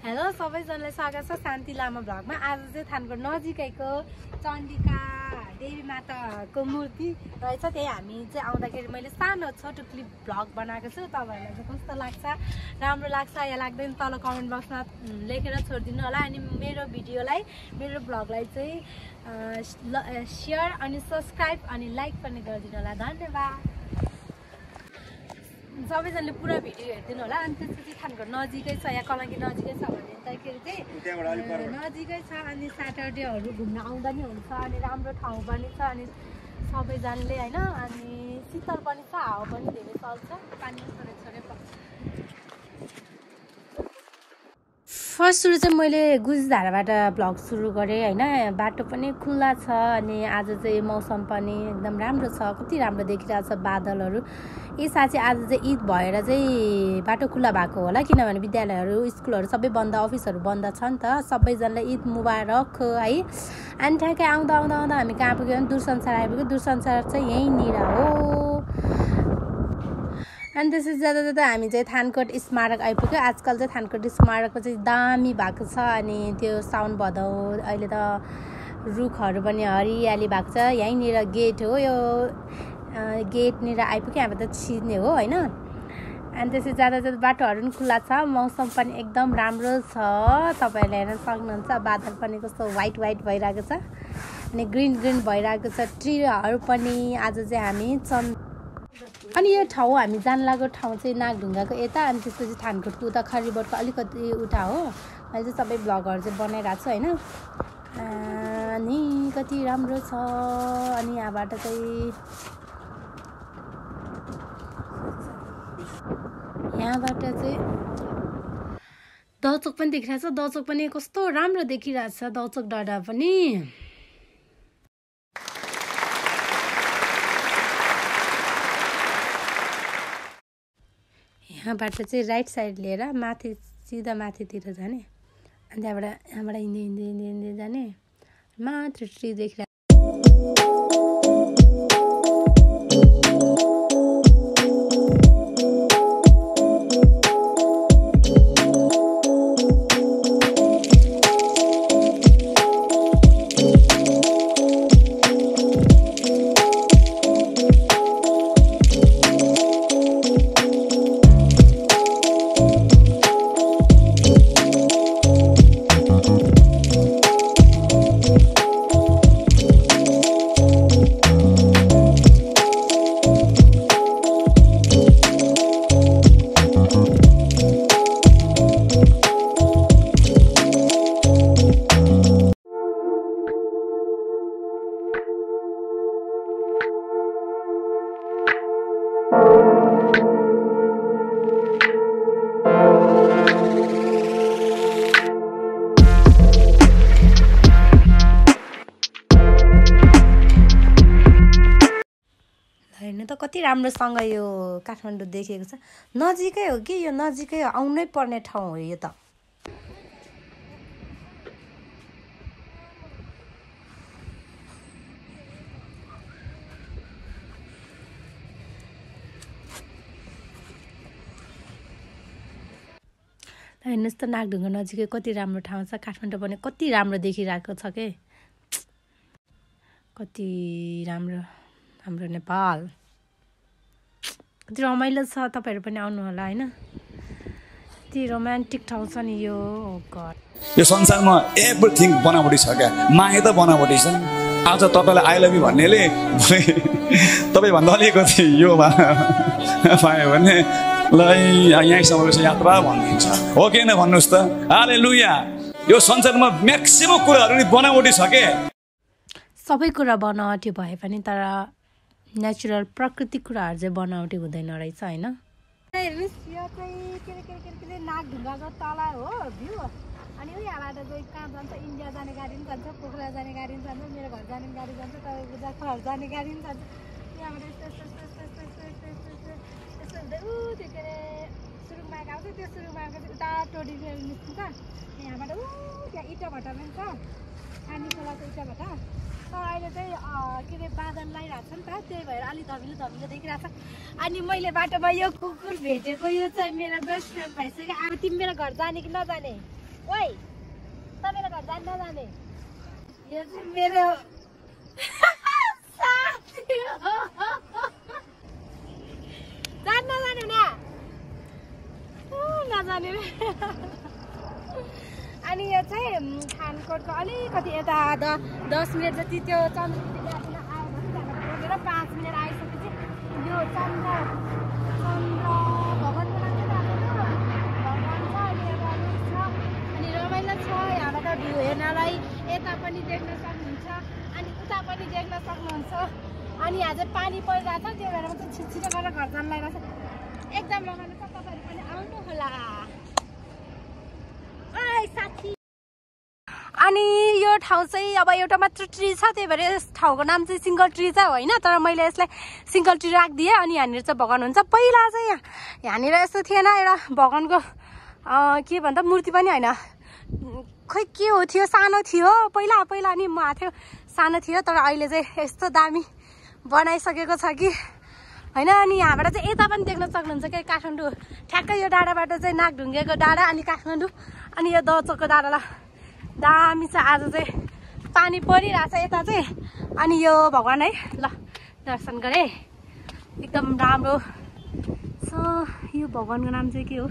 Hello सबैजनालाई स्वागत छ शान्ति लामा भ्लगमा। आज चाहिँ थानको नजिकैको चण्डिका देवी माताको मूर्ति रहेछ। त्यही हामी चाहिँ आउँदाखेरि मैले सानो छोटो क्लिप भ्लग बनाएको छु। तपाईहरुलाई चाहिँ कस्तो लाग्छ, राम्रो लाग्छ या लाग्दैन तल कमेन्ट बक्समा लेखेर छोडिदिनु होला। अनि मेरो भिडियोलाई मेरो भ्लगलाई चाहिँ शेयर अनि सब्स्क्राइब अनि लाइक पनि गरिदिनु होला। धन्यवाद। सबैजनाले पुरा भिडियो हेरिदिनु होला। अनि त्यसपछि थानको नजिकै छ या कलङ्की नजिकै छ भने चाहिँ नजिकै छ। अनि स्याटरडेहरू घुम्न आउँदा नि हुन्छ। अनि राम्रो ठाउँ पनि छ। अनि सबैजनाले होइन, अनि शीतल पनि छ, हावा पनि धेरै चल्छ, पानी छोडे छोडे पर्छ। फर्स्ट सुरु चाहिँ मैले गुजधाराबाट भ्लग सुरु गरेँ होइन। बाटो पनि खुल्ला छ। अनि आज चाहिँ मौसम पनि एकदम राम्रो छ, कति राम्रो देखिरहेको छ बादलहरू। साँच्चै आज चाहिँ ईद भएर चाहिँ बाटो खुल्ला भएको होला, किनभने विद्यालयहरू स्कुलहरू सबै बन्द, अफिसहरू बन्द छ नि त। सबैजनालाई ईद मुबारक है। अनि ठ्याक्कै आउँदा आउँदा आउँदा हामी कहाँ पुग्यो भने दूरसञ्चार आइपुग्यो। दूरसञ्चार चाहिँ यहीँनिर हो। अनि त्यसपछि जाँदा जाँदा हामी चाहिँ थानकोट स्मारक आइपुग्यो। आजकल चाहिँ थानकोट स्मारकको चाहिँ दामी भएको छ। अनि त्यो साउन भदौ अहिले त रुखहरू पनि हरियाली भएको छ। यहीँनिर गेट हो, यो गेटनिर आइपुग्यो। अब त छिर्ने हो होइन। अनि त्यसपछि जाँदा जाँदा बाटोहरू पनि खुल्ला छ, मौसम पनि एकदम राम्रो छ। तपाईँहरूले हेर्न सक्नुहुन्छ, बादल पनि कस्तो व्हाइट व्हाइट भइरहेको छ अनि ग्रिन ग्रिन भइरहेको छ। ट्रीहरू पनि आज चाहिँ हामी अनि यो ठाउँ हामी जान लागेको ठाउँ चाहिँ नागदुङ्गाको यता। अनि त्यसपछि थानकोटको उता खरिबोटको अलिकति उता हो। मैले चाहिँ सबै भ्लगहरू चाहिँ बनाइरहेको छु होइन। अनि कति राम्रो छ। अनि यहाँबाट चाहिँ दौचोक पनि देखिरहेछ। दौचोक पनि कस्तो राम्रो देखिरहेछ, दौचोक डाँडा पनि। यहाँबाट चाहिँ राइट साइड लिएर माथि सिधा माथितिर जाने। अनि त्यहाँबाट हिँड्दै हिँड्दै हिँड्दै हिँड्दै जाने। मात्र ट्री देखिरहेको। हेर्नु त कति राम्रोसँग यो काठमाडौँ देखिएको छ। नजिकै हो कि यो, नजिकै हो, आउनै पर्ने ठाउँ हो यो त। हेर्नुहोस् त नागढुङ्गा नजिकै कति राम्रो ठाउँ छ। काठमाडौँ पनि कति राम्रो देखिरहेको छ के, कति राम्रो हाम्रो नेपाल। कति रमाइलो छ, तपाईँहरू पनि आउनु होला होइन। कति रोमान्टिक ठाउँ छ नि यो। यो संसारमा एभ्रिथिङ बनावटी छ क्या, माया त बनावटी छ। आज तपाईँलाई आई लभ यु भन्नेले तपाईँभन्दा अलिकति यो पायो भने ल यहीँसम्मको चाहिँ यात्रा भनिदिन्छ। हो कि होइन भन्नुहोस् त। हालेलुया। यो संसारमा म्याक्सिमम कुराहरू नि बनावटी छ के। सबै कुरा बनावटी भए पनि तर नेचुरल प्राकृतिक कुराहरू चाहिँ बनावटी हुँदैन रहेछ होइन। हेर्नुहोस् यो चाहिँ नागढुङ्गाको तल हो भ्यू। अनि यहाँबाट चाहिँ कहाँ जान्छ, इन्डिया जाने गाडी पनि जान्छ, पोखरा जाने गाडी पनि जान्छ, मेरो घर जाने गाडी जान्छ, तपाईँको घर जाने गाडी पनि जान्छ। यहाँबाट यस्तो त्यो के अरे सुरुङमार्ग आउँछ। त्यो सुरुङमार्ग चाहिँ उता टोडी निस्किन्छ। यहाँबाट त्यहाँ इटा भट्टा पनि छ, पानी खोलाको इटा भट्टा। तर अहिले चाहिँ के अरे बादल लगाइरहेको छ नि त, त्यही भएर अलिक धमिलो धमिलो देखिरहेको छ। अनि मैले बाटोमा यो कुकुर भेटेको, यो चाहिँ मेरो बेस्ट फ्रेन्ड भइसक्यो। अब तिमी मेरो घर जाने कि नजाने? ओइ तपाईले घर जान्न जाने यो चाहिँ मेरो साथी हो जान्न जाने न नजाने अनि यो चाहिँ खानकोटको अलिकति यता 10 मिनट जति त्यो चन्द्रपुर आयो भने 5 मिनट आइसकेपछि यो चन्द्र भगवानको अनि रमाइलो छ यहाँबाट भ्यू हेर्नलाई यता पनि देख्न सक्नुहुन्छ अनि उता पनि देख्न सक्नुहुन्छ अनि यहाँ चाहिँ पानी परिरहेको छ त्यो भएर चाहिँ छिटो गरेर घर जान लागिरहेको छ एकदम रमाइलो छ तपाईँहरू पनि आउनु होला साथी अनि यो ठाउँ चाहिँ अब एउटा मात्र ट्री छ त्यही भएर यस ठाउँको नाम चाहिँ सिङ्गल ट्री चाहिँ होइन तर मैले यसलाई सिङ्गल ट्री राखिदिएँ अनि यहाँनिर चाहिँ भगवान हुन्छ पहिला चाहिँ यहाँनिर यस्तो थिएन एउटा भगवानको के भन्दा मूर्ति पनि होइन खोइ के हो थियो सानो थियो पहिला अनि म थियो सानो थियो तर अहिले चाहिँ यस्तो दामी बनाइसकेको छ कि होइन अनि यहाँबाट चाहिँ यता पनि देख्न सक्नुहुन्छ कि काठमाडौँ ठ्याक्कै यो डाँडाबाट चाहिँ नागढुङ्गेको डाँडा अनि काठमाडौँ अनि यो दचोको डाँडा दामी छ आज चाहिँ पानी परिरहेछ यता चाहिँ अनि यो भगवान है ल दर्शन गरेँ एकदम राम्रो छ यो भगवानको नाम चाहिँ के हो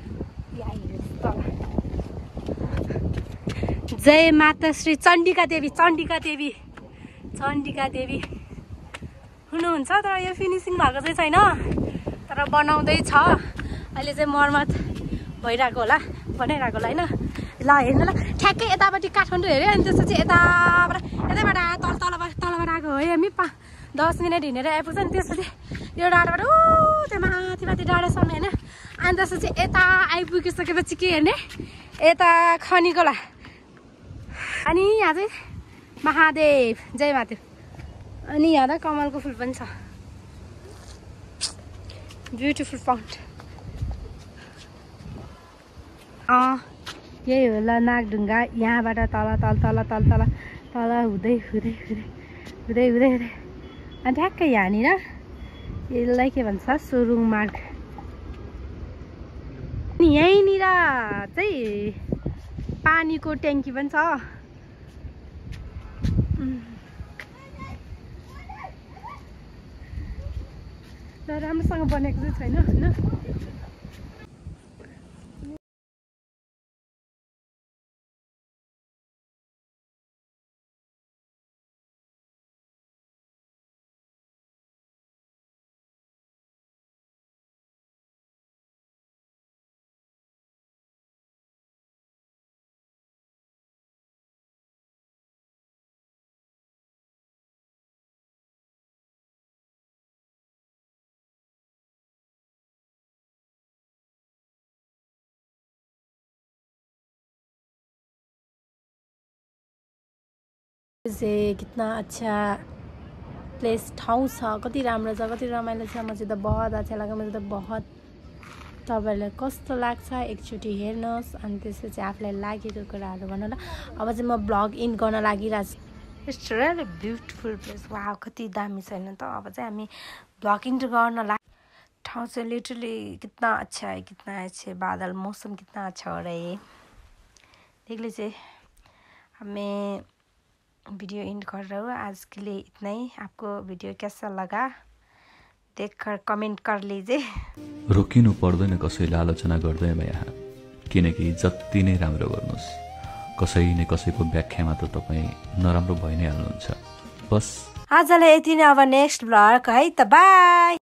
जय माता श्री चण्डिका देवी हुनुहुन्छ तर यो फिनिसिङ भएको चाहिँ छैन तर बनाउँदैछ अहिले चाहिँ मर्मत भइरहेको होला बनाइरहेको होला होइन ल हेर्नु ल ठ्याक्कै यतापट्टि काठमाडौँ हेऱ्यो अनि त्यसपछि यताबाट तलबाट आएको है हामी 10 मिनट हिँडेर आइपुग्छ अनि त्यसपछि यो डाँडाबाट त्यो माथि डाँडासम्म होइन अनि त्यसपछि यता आइपुगिसकेपछि के हेर्ने यता खनिकोला अनि यहाँ चाहिँ महादेव जय मादेव अनि यहाँ त कमलको फुल पनि छ ब्युटिफुल फाउन्ट यही होला नागढुङ्गा यहाँबाट तल हुँदै अनि ठ्याक्कै यहाँनिर यसलाई के भन्छ सोरुङ मार्ग अनि यहीँनिर चाहिँ पानीको ट्याङ्की पनि छ तर राम्रोसँग बनेको चाहिँ छैन होइन से कितना अच्छा प्लेस ठाउँ छ कति राम्रो छ कति रमाइलो छ मुझे तो बहुत अच्छा लाग्यो मुझे तो बहुत तपाईँलाई कस्तो लाग्छ एकचोटि हेर्नुहोस् अनि त्यसपछि आफूलाई लागेको कुराहरू भन्नु ल अब चाहिँ म ब्लग इन गर्न लागिरहेको छु it's really beautiful place wow कति दामी छैन त अब चाहिँ हामी ब्लग इन गर्न ठाउँ चाहिँ लिटरली कितना अच्छा है कितना अच्छे बादल मौसम कितना अच्छा हो रहा है देख लीजिए हमें वीडियो एंड कर रहा हूँ आज के लिए इतना ही आपको वीडियो कैसा लगा देखकर कमेन्ट कर लीजिए रोकिनु पर्दैन कसैले आलोचना गर्दैमा यहाँ किनकि जति नै राम्रो गर्नुस् कसै न कसैको व्याख्यामा त तपाई नराम्रो भइ नै हाल्नुहुन्छ बस आजलाई यति नै अब नेक्स्ट ब्लग है त बाइ